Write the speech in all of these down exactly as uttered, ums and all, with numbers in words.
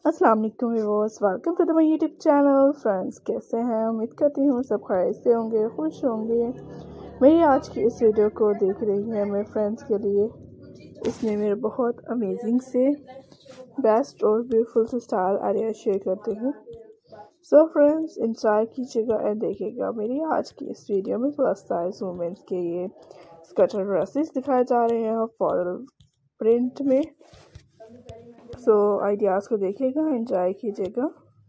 अस्सलाम वालेकुम viewers, welcome to the my YouTube channel. Friends, कैसे हैं? उम्मीद करती हूँ सब खैरियत से होंगे, खुश होंगे। मेरी आज की इस वीडियो को देख रही हैं मेरे फ्रेंड्स के लिए। इसमें मेरे बहुत अमेजिंग से बेस्ट और ब्यूटीफुल से स्टाइल आइडिया शेयर करते हैं। सो फ्रेंड्स, इंजॉय कीजिएगा एंड देखिएगा। मेरी आज की इस वीडियो में प्लस साइज वुमेन्स के ये स्कर्टर ड्रेसेस दिखाए जा रहे हैं फ्लोरल प्रिंट में। सो आइडियाज़ को देखिएगा, एंजॉय कीजिएगा।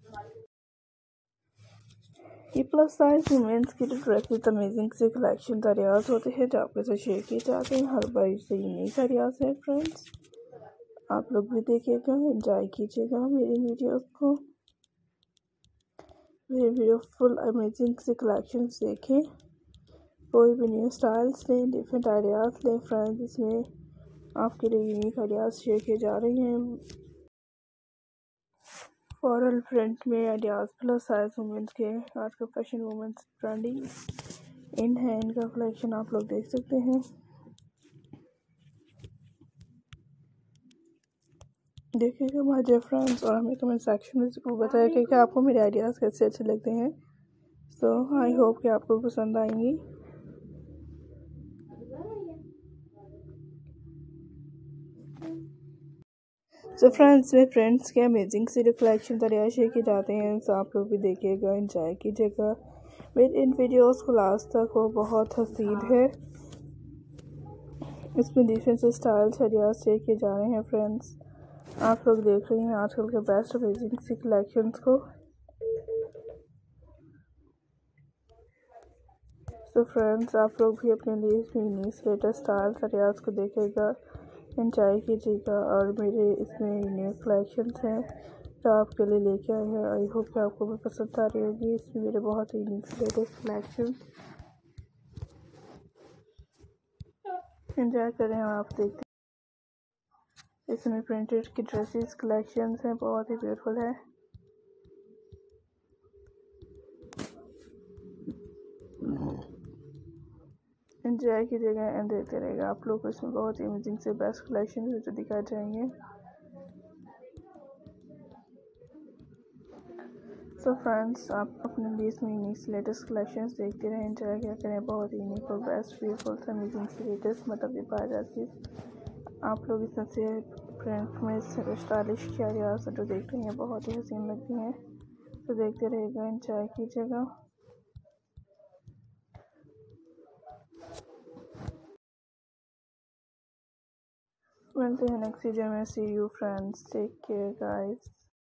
ये प्लस साइज वुमेन्स की जो ड्रेसेस अमेजिंग से कलेक्शन आइडियाज़ होते हैं जो आपके साथ शेयर किए जाते हैं। हर बार से यूनिक आइडियाज़ है फ्रेंड्स, आप लोग भी देखिएगा, एंजॉय कीजिएगा मेरी वीडियोस को। मेरे वीडियो फुल अमेजिंग से कलेक्शन देखें, कोई भी न्यू स्टाइल्स लें, डिफरेंट आइडियाज़ लें फ्रेंड्स। इसमें आपके लिए यूनिक आइडियाज़ शेयर किए जा रहे हैं। फ्लोरल प्रिंट में आइडियाज़ प्लस साइज वुमेन्स के आज का फैशन वुमेन्स ट्रेंडी इन है, इनका कलेक्शन आप लोग देख सकते हैं। देखिएगा माय डियर फ्रेंड्स, और हमें कमेंट सेक्शन में ज़रूर बताइएगा कि आपको मेरे आइडियाज़ कैसे अच्छे लगते हैं। सो आई होप कि आपको पसंद आएंगी। सो फ्रेंड्स, में फ्रेंड्स के अमेजिंग से जो कलेक्शन तैयार शेयर किए जाते हैं, सो आप लोग भी देखिएगा, एंजॉय कीजिएगा। मेरे इन वीडियोस को लास्ट तक वो बहुत हसीन है। इसमें डिफरेंट से स्टाइल्स आइडियाज शेयर किए जा रहे हैं फ्रेंड्स। आप लोग देख रहे हैं आजकल के बेस्ट अमेजिंग सी कलेक्शंस को। सो फ्रेंड्स, आप लोग भी अपने लिए इसमें लेटेस्ट स्टाइल्स आइडियाज को देखेगा, एंजॉय कीजिएगा। और मेरे इसमें न्यू कलेक्शंस हैं जो आपके लिए लेके आए हैं। आई होप कि आपको भी पसंद आ रही होगी। इसमें मेरे बहुत ही यूनिक लेटेस्ट कलेक्शन एंजॉय करें और आप देखते हैं। इसमें प्रिंटेड की ड्रेसेस कलेक्शंस हैं, बहुत ही ब्यूटीफुल है। एंजॉय कीजिएगा एंड देखते रहेगा। आप लोग को इसमें बहुत ही अमेजिंग से बेस्ट कलेक्शन जो दिखाए जाएंगे। सो so फ्रेंड्स, आप अपने लिए इसमें यूनिक लेटेस्ट कलेक्शंस देखते रहें, एंजॉय क्या करें। बहुत ही यूनिक और बेस्ट ब्यूटीफुल से अमेजिंग से लेटेस्ट मतलब पाया जाती है। आप लोग इसमें से प्रिंट में स्टाइलिश क्या जो देख रहे हैं बहुत ही हसीन लगती हैं। तो देखते रहेगा, एंजॉय कीजिएगा। मिलते हैं नेक्स्ट वीडियो में। See you friends, take care guys.